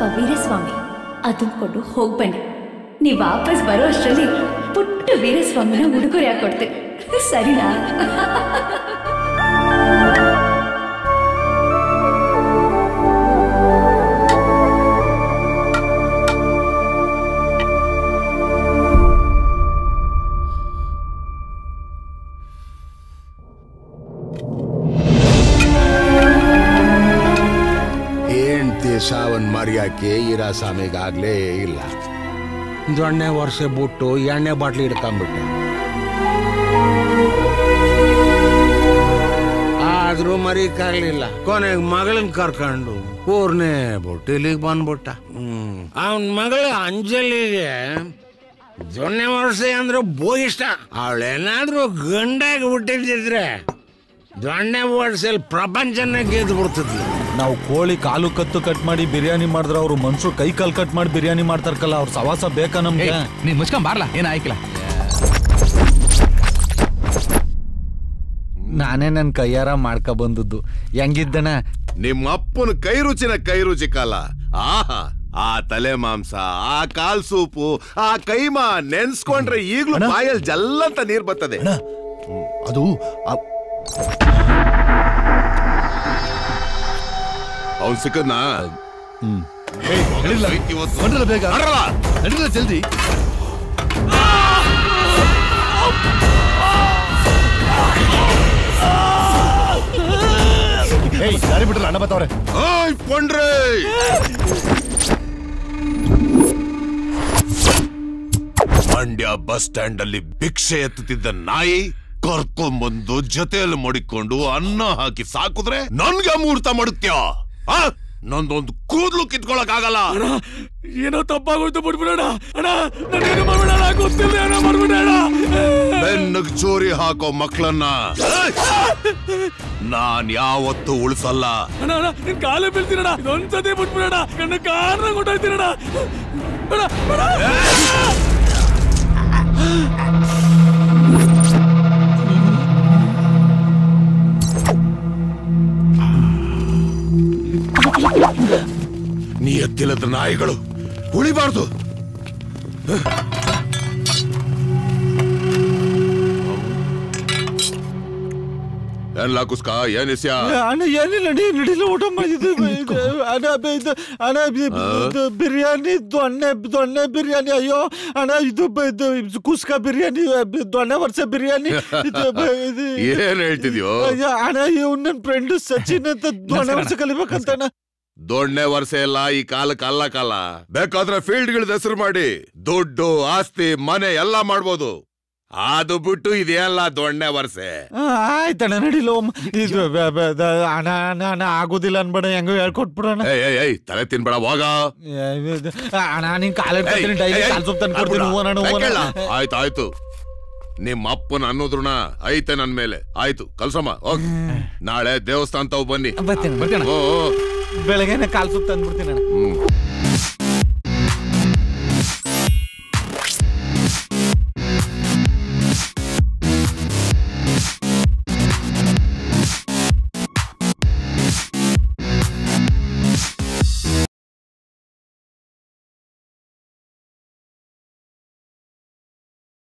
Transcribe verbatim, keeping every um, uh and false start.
ವೀರಸ್ವಾಮಿ ಅದನ್ನ ಕೊಂಡು ಹೋಗ್ಬನ್ನಿ. ನೀವು ವಾಪಸ್ ಬರೋ ಅಷ್ಟರಲ್ಲಿ ಪುಟ್ಟ ವೀರಸ್ವಾಮಿನ ಉಡುಗೊರೆ ಹಾಕೊಡ್ತೀನಿ, ಸರಿನಾ? ಸಾವನ್ ಮರ್ಯಾಕೆ ಇರಾ ಸಾಮಿಗಾಗ್ಲೇ ಇಲ್ಲ. ದೊಣ್ಣೆ ವರ್ಷ ಬಿಟ್ಟು ಎಣ್ಣೆ ಬಾಟ್ಲಿ ಹಿಡ್ಕೊಂಡ್ಬಿಟ್ಟೆ. ಆದ್ರೂ ಮರಿಕಾಗ್ಲಿಲ್ಲ. ಕೊನೆಗೆ ಮಗಳನ್ ಕರ್ಕೊಂಡು ಊರ್ನೇ ಬಿಟ್ಟು ಇಲ್ಲಿಗೆ ಬಂದ್ಬಿಟ್ಟ. ಹ್ಮ್ ಅವನ್ ಮಗಳು ಅಂಜಲಿಗೆ ದೊಣ್ಣೆ ವರ್ಷ ಅಂದ್ರೆ ಬೋ ಇಷ್ಟ. ಅವಳೇನಾದ್ರೂ ಗಂಡಾಗಿ ಹುಟ್ಟಿದ್ರೆ ದೊಣ್ಣೆ ವರ್ಷದಲ್ಲಿ ಪ್ರಪಂಚನ ಗೆದ್ದು ಬಿಡ್ತಿದ್ಲು. ನಾವು ಕೋಳಿ ಕಾಲು ಕತ್ತು ಕಟ್ ಮಾಡಿ ಬಿರಿಯಾನಿ ಮಾಡಿದ್ರೆ ಅವ್ರು ಮನುಷ್ಯರು ಕೈ ಕಾಲು ಕಟ್ ಮಾಡಿ ಬಿರಿಯಾನಿ ಮಾಡ್ತಾರಲ್ಲ, ಅವ್ರ ಸವಾಸ ಬೇಕಾ ನಮ್ಗೆ? ನೀ ಮುಚ್ಕೊಂಡ್ ಬಾರ್ಲಾ, ಏನ ಆಯ್ಕಿಲ್ಲ. ನಾನೇ ನನ್ ಕೈಯಾರ ಮಾಡ್ಕ ಬಂದದ್ದು. ಹೆಂಗಿದ್ದಣ ನಿಮ್ಮ ಅಪ್ಪನ ಕೈ ರುಚಿನ ಕೈ ರುಚಿ ಕಾಲ. ಆಹಾ, ಆ ತಲೆ ಮಾಂಸ, ಆ ಕಾಲ್ ಸೂಪು, ಆ ಕೈಮಾ ನೆನ್ಸ್ಕೊಂಡ್ರೆ ಈಗ್ಲೂ ಬಾಯಲ್ಲಿ ಜಲ್ಲಂತ ನೀರ್ ಬರ್ತದೆ. ಅದು ಅವ್ನ್ ಸಿಕ್ಕದ್ನಾ? ಬೇಗ ನಡೀಲ ಜಲ್ದಿ. ದಾರಿ ಬಿಟ್ರಲ್ಲ, ಅಣ್ಣ ಬತ್ತವ್ರೆ. ಕೊಂಡ್ರೆ ಮಂಡ್ಯ ಬಸ್ ಸ್ಟ್ಯಾಂಡ್ ಅಲ್ಲಿ ಭಿಕ್ಷೆ ಎತ್ತುತ್ತಿದ್ದ ನಾಯಿ ಕರ್ಕೊಂಡ್ಬಂದು ಜೊತೆಯಲ್ಲಿ ಮಡಿಕೊಂಡು ಅನ್ನ ಹಾಕಿ ಸಾಕುದ್ರೆ ನನ್ಗೆ ಅಮೂರ್ತ ಮಾಡುತ್ತ್ಯಾ? ನಂದೊಂದು ಕೂದ್ಲು ಕಿತ್ಕೊಳಕ್ ಆಗಲ್ಲ. ಏನೋ ತಪ್ಪಾಗೋಯ್ತು, ಬಿಟ್ಬಿಡೋಣ ಅಣ್ಣ. ನಾನೇನು ಮಾಡ್ಬಿಡೋಣ, ಗೊತ್ತಿಲ್ಲ ಏನೋ ಮಾಡ್ಬಿಡೋಣ. ಬೆನ್ನಗ್ ಚೋರಿ ಹಾಕೋ ಮಕ್ಕಳನ್ನ ನಾನ್ ಯಾವತ್ತೂ ಉಳಿಸಲ್ಲ. ಅಣ್ಣ ಅಣ್ಣ ನಿನ್ ಕಾಲೇ ಬೀಳ್ತೀನಣ್ಣ, ಇದೊಂದ್ಸತಿ ಬಿಟ್ಬಿಡೋಣ. ಕಣ್ಣು ಕಾರಣ ಕೊಟ್ಟಾಯ್ತೀನಣ್ಣ. ನೀ ಎತ್ತಿಲ್ಲದ ನಾಯಿಗಳು ಉಳಿಬಾರ್ದು. ಏನ್ಲಾ ಕುಸ್ಕ, ಏನ್ ಇಸ್ಯ? ಅಣ್ಣ ಏನಿಲ್ಲ, ನೀ ನಡಿಲ್ಲ ಊಟ ಮಾಡಿದ್ದು. ಅಣ್ಣ ಅಣ್ಣ ಬಿರಿಯಾನಿ, ದೊಣ್ಣೆ ದೊಣ್ಣೆ ಬಿರಿಯಾನಿ. ಅಯ್ಯೋ ಅಣ್ಣ, ಇದು ಇದು ಕುಸ್ಕ ಬಿರಿಯಾನಿ, ದೊಣ್ಣೆ ವರ್ಷ ಬಿರಿಯಾನಿ. ಏನ್ ಹೇಳ್ತಿದ್ಯೋ? ಅಣ್ಣ ಇವ್ ನನ್ ಫ್ರೆಂಡ್ ಸಚಿನ್ ಅಂತ ದೊಣ್ಣೆ ವರ್ಷ ಕಲಿಬೇಕಂತ. ಅಣ್ಣ ದೊಣ್ಣೆ ವರ್ಷ ಎಲ್ಲ ಈ ಕಾಲಕ್ಕೆ ಅಲ್ಲ ಕಾಲ. ಬೇಕಾದ್ರೆ ಫೀಲ್ಡ್ಗಳದ ಹೆಸರು ಮಾಡಿ ದುಡ್ಡು ಆಸ್ತಿ ಮನೆ ಎಲ್ಲಾ ಮಾಡ್ಬೋದು. ಅದು ಬಿಟ್ಟು ಇದೆಯಲ್ಲ ದೊಣ್ಣೆ ವರ್ಷ. ಆಯ್ತಣ್ಣ ನಡಿಲ್ಲ. ಇದು ಅಣ್ಣ ಅಣ್ಣ ಆಗುದಿಲ್ಲ ಅನ್ಬೇಡ, ಹೆಂಗ ಹೇಳ್ಕೊಟ್ಬಿಡೋಣ. ತಲೆ ತಿನ್ಬೇಡ, ಹೋಗ. ಅಣ್ಣ ನಿನ್ ಕಾಲ ಆಯ್ತು ಆಯ್ತು. ನಿಮ್ಮ ಅಪ್ಪನ ಅನ್ನೋದ್ರುಣ ಐತೆ ನನ್ ಮೇಲೆ. ಆಯ್ತು ಕಲ್ಸಮ್ಮ, ಹೋಗ್. ನಾಳೆ ದೇವಸ್ಥಾನ ತಾವು ಬನ್ನಿ. ಬೆಳಗ್ಗೆನೆ ಕಾಲ್ ಸುತ್ತ ಅಂದ್ಬಿಡ್ತೀನಿ.